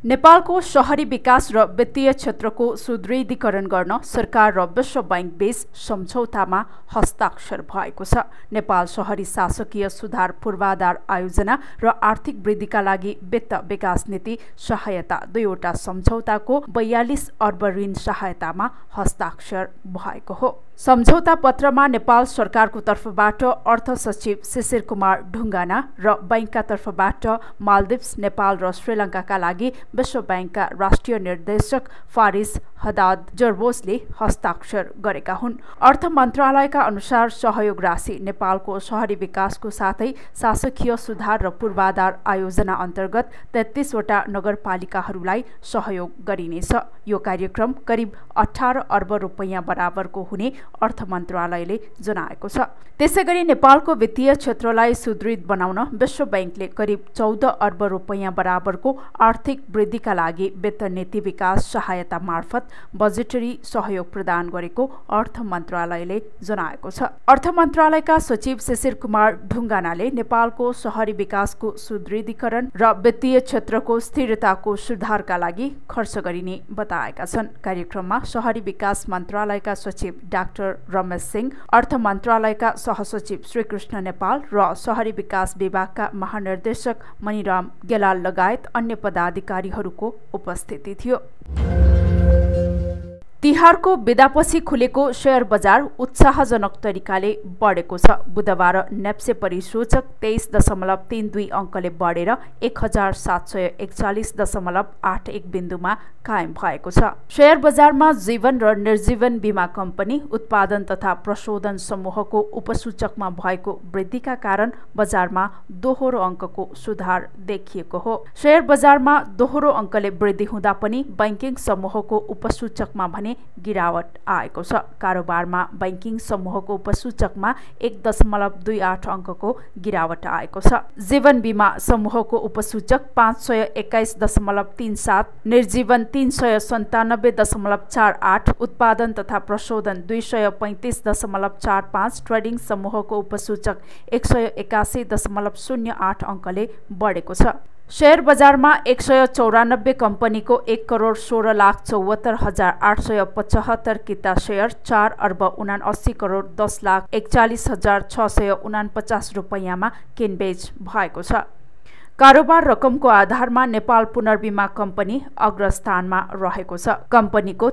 नेपालको शहरी विकास र वित्तीय क्षेत्रको सुदृढीकरण गर्न सरकार र विश्व बैंक बीच सम्झौतामा हस्ताक्षर भएको छ। नेपाल शहरी शासकीय सुधार पूर्वाधार आयोजना र आर्थिक वृद्धिका लागि वित्त विकास नीति सहायता दुईवटा सम्झौताको 42 अर्ब ऋण सहायतामा हस्ताक्षर भएको हो। सम्झौता पत्रमा नेपाल सरकारको तर्फबाट अर्थ सचिव शिशिर कुमार ढुङ्गाना र बैंकका तर्फबाट मालदिप्स, नेपाल र श्रीलङ्काका लागि विश्व बैंकका राष्ट्रिय निर्देशक फारिस हदाद जर्बोसले हस्ताक्षर गरेका हुन्। अर्थ मन्त्रालयका अनुसार सहयोग राशि नेपालको शहरी विकासको साथै शासकीय सुधार र पूर्वाधार आयोजना अन्तर्गत 33 वटा नगरपालिकाहरूलाई सहयोग गरिनेछ। यो कार्यक्रम करिब 18 अर्ब रुपैयाँ बराबरको हुने अर्थ मन्त्रालयले जनाएको छ। त्यसैगरी नेपालको वित्तीय क्षेत्रलाई सुदृढ बनाउन विश्व बैंकले करिब 14 अर्ब रुपैयाँ बराबरको आर्थिक वृद्धिका लागि वित्त नीति विकास सहायता मार्फत बजेटरी सहयोग प्रदान गरेको अर्थ मन्त्रालयले जनाएको छ। अर्थ मन्त्रालयका सचिव शिशिर कुमार ढुङ्गानाले नेपालको शहरी विकासको सुदृढीकरण र वित्तीय क्षेत्रको स्थिरताको सुधारका लागि खर्च गरिने बताएका छन्। कार्यक्रममा शहरी विकास मन्त्रालयका सचिव डाक्टर रमेश सिंह, अर्थ मन्त्रालयका सहसचिव श्रीकृष्ण नेपाल र शहरी विकास विभागका महानिर्देशक मणिराम गेलाल लगायत अन्य पदाधिकारीहरूको उपस्थिति थियो। तिहारको बिदापछि खुलेको शेयर बजार उत्साहजनक तरिकाले बढेको छ। बुधबार नेप्से परिसूचक 23.32 अङ्कले बढेर 1741.81 बिन्दुमा कायम भएको छ। शेयर बजारमा जीवन र निर्जीवन बीमा कम्पनी उत्पादन तथा प्रशोधन समूहको उपसूचकमा भएको वृद्धिका कारण बजारमा दोहोरो अङ्कको सुधार देखिएको हो। शेयर बजारमा दोहोरो अङ्कले वृद्धि हुँदा पनि बैंकिङ समूहको उपसूचकमा भने गिरावट आएको छ। कारोबारमा बैंकिङ समूहको उपसूचकमा 1.28 अङ्कको गिरावट आएको छ। जीवन बीमा समूहको उपसूचक 521.37, निर्जीवन 397.48, उत्पादन तथा प्रशोधन 235.45, ट्रेडिङ समूहको उपसूचक 181.08 अङ्कले बढेको छ। शेयर बजारमा 194 कम्पनीको 1,16,74,875 किता शेयर 4 अर्ब 79,10,41,649 रुपैयाँमा किनबेच भएको छ। कारोबार रकमको आधारमा नेपाल पुनर्बीमा कम्पनी अग्रस्थानमा रहेको छ। कम्पनीको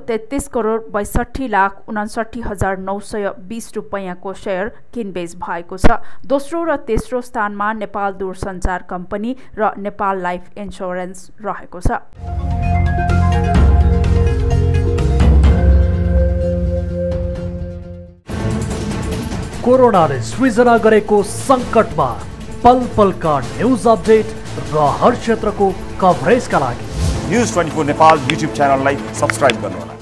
33,62,59,920 रुपैयाँको शेयर किनबेच भएको छ। दोस्रो र तेस्रो स्थानमा नेपाल दूरसञ्चार कम्पनी र नेपाल लाइफ इन्स्योरेन्स रहेको छ। कोरोनाले सृजना गरेको संकटमा पल पलका न्यूज अपडेट र हर क्षेत्रको कभरेजका लागि न्यूज 24 नेपाल युट्युब च्यानललाई सब्स्क्राइब गर्नुहोला।